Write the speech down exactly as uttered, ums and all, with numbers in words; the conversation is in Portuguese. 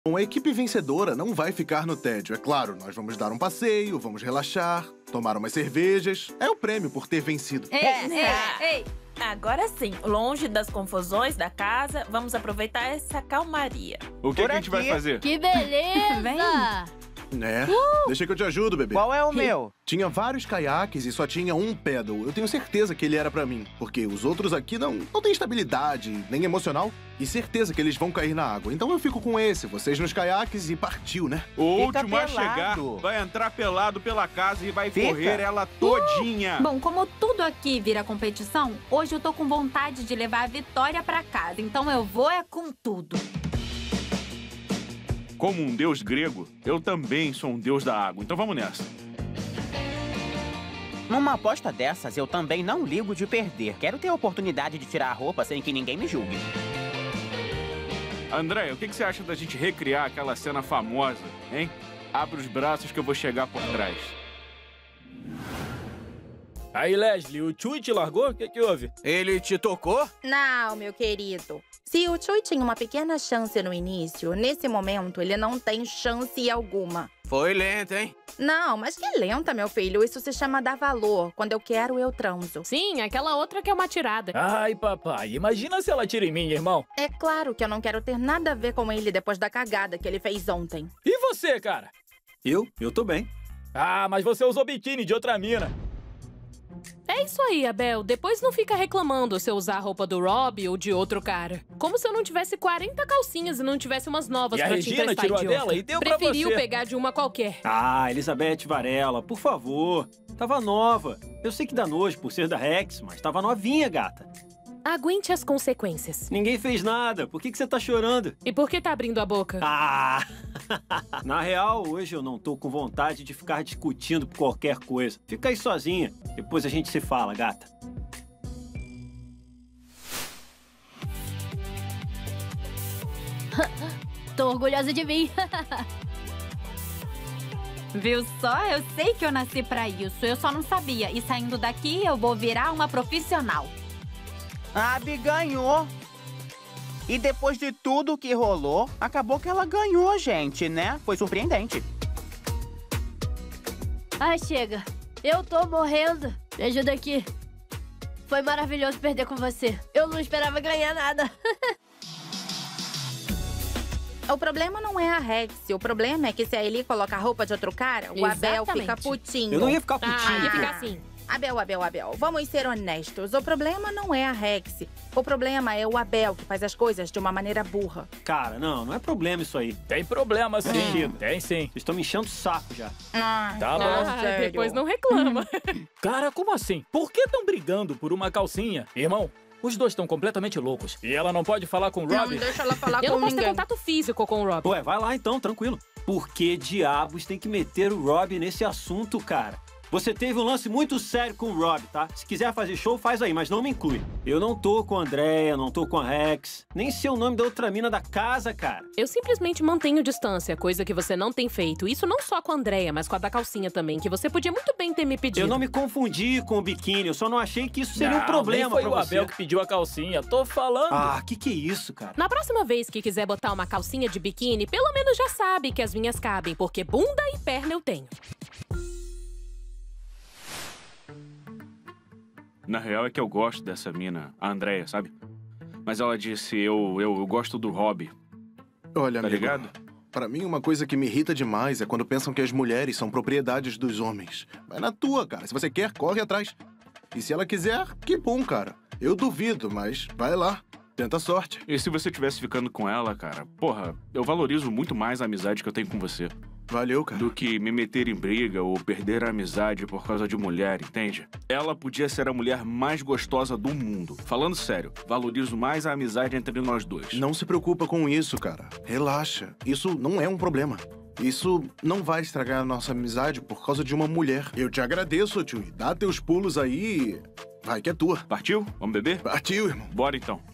Bom, a equipe vencedora não vai ficar no tédio. É claro, nós vamos dar um passeio, vamos relaxar, tomar umas cervejas. É o prêmio por ter vencido. Ei, É, ei, é. ei. Agora sim, longe das confusões da casa, vamos aproveitar essa calmaria. O que, Por que a gente vai aqui. fazer? Que beleza! Vem. É, deixa que eu te ajudo, bebê. Qual é o meu? Tinha vários caiaques e só tinha um pedal. Eu tenho certeza que ele era pra mim, porque os outros aqui não, não têm estabilidade, nem emocional, e certeza que eles vão cair na água. Então eu fico com esse, vocês nos caiaques e partiu, né? O Fica último a pelado. chegar vai entrar pelado pela casa e vai Fica. correr ela todinha. Bom, como tudo aqui vira competição, hoje eu tô com vontade de levar a vitória pra casa. Então eu vou é com tudo. Como um deus grego, eu também sou um deus da água. Então vamos nessa. Numa aposta dessas, eu também não ligo de perder. Quero ter a oportunidade de tirar a roupa sem que ninguém me julgue. André, o que, que você acha da gente recriar aquela cena famosa, hein? Abre os braços que eu vou chegar por trás. Aí, Leslie, o Chui te largou? O que que houve? Ele te tocou? Não, meu querido. Se o Chui tinha uma pequena chance no início, nesse momento ele não tem chance alguma. Foi lento, hein? Não, mas que lenta, meu filho. Isso se chama dar valor. Quando eu quero, eu transo. Sim, aquela outra que é uma tirada. Ai, papai, imagina se ela tira em mim, irmão. É claro que eu não quero ter nada a ver com ele depois da cagada que ele fez ontem. E você, cara? Eu? Eu tô bem. Ah, mas você usou biquíni de outra mina. É isso aí, Abel. Depois não fica reclamando se eu usar a roupa do Rob ou de outro cara. Como se eu não tivesse quarenta calcinhas e não tivesse umas novas E a pra te Regina emprestar tirou a de outra. dela e deu pra Preferiu você. pegar de uma qualquer. Ah, Elizabeth Varela, por favor. Tava nova. Eu sei que dá nojo por ser da Rex, mas tava novinha, gata. Aguente as consequências. Ninguém fez nada. Por que que você tá chorando? E por que tá abrindo a boca? Ah! Na real, hoje eu não tô com vontade de ficar discutindo por qualquer coisa. Fica aí sozinha. Depois a gente se fala, gata. Tô orgulhosa de mim. Viu só? Eu sei que eu nasci pra isso. Eu só não sabia. E saindo daqui, eu vou virar uma profissional. A Abby ganhou. E depois de tudo que rolou, acabou que ela ganhou, gente, né? Foi surpreendente. Ai, chega. Eu tô morrendo. Me ajuda aqui. Foi maravilhoso perder com você. Eu não esperava ganhar nada. O problema não é a Rex. O problema é que se a Eli coloca a roupa de outro cara, o Abel Exatamente. fica putinho. Eu não ia ficar putinho. Ah, ia pô. ficar assim. Abel, Abel, Abel, vamos ser honestos. O problema não é a Rex. O problema é o Abel, que faz as coisas de uma maneira burra. Cara, não, não é problema isso aí. Tem problema, sim. Mexido. Tem, sim. Vocês estão me enchendo o saco já. Ah, Tá bom. Ah, sério? depois não reclama. Cara, como assim? Por que estão brigando por uma calcinha? Irmão, os dois estão completamente loucos. E ela não pode falar com o Não, Rob? deixa ela falar Eu com não posso ter ninguém. contato físico com o Rob. Ué, vai lá então, tranquilo. Por que diabos tem que meter o Rob nesse assunto, cara? Você teve um lance muito sério com o Rob, tá? Se quiser fazer show, faz aí, mas não me inclui. Eu não tô com a Andrea, não tô com a Rex. Nem sei o nome da outra mina da casa, cara. Eu simplesmente mantenho distância, coisa que você não tem feito. Isso não só com a Andrea, mas com a da calcinha também, que você podia muito bem ter me pedido. Eu não me confundi com o biquíni, eu só não achei que isso seria Não, um problema nem foi pra o você. Abel que pediu a calcinha. Tô falando. Ah, que que é isso, cara? Na próxima vez que quiser botar uma calcinha de biquíni, pelo menos já sabe que as minhas cabem, porque bunda e perna eu tenho. Na real é que eu gosto dessa mina, a Andrea, sabe? Mas ela disse, eu, eu, eu gosto do Rob. Olha, Tá amigo, ligado? pra mim uma coisa que me irrita demais é quando pensam que as mulheres são propriedades dos homens. Vai na tua, cara. Se você quer, corre atrás. E se ela quiser, que bom, cara. Eu duvido, mas vai lá. Tenta a sorte. E se você estivesse ficando com ela, cara, porra, eu valorizo muito mais a amizade que eu tenho com você Valeu, cara. do que me meter em briga ou perder a amizade por causa de mulher, entende? Ela podia ser a mulher mais gostosa do mundo. Falando sério, valorizo mais a amizade entre nós dois. Não se preocupa com isso, cara. Relaxa. Isso não é um problema. Isso não vai estragar a nossa amizade por causa de uma mulher. Eu te agradeço, tio. Dá teus pulos aí. Vai que é tua. Partiu? Vamos beber? Partiu, irmão. Bora então.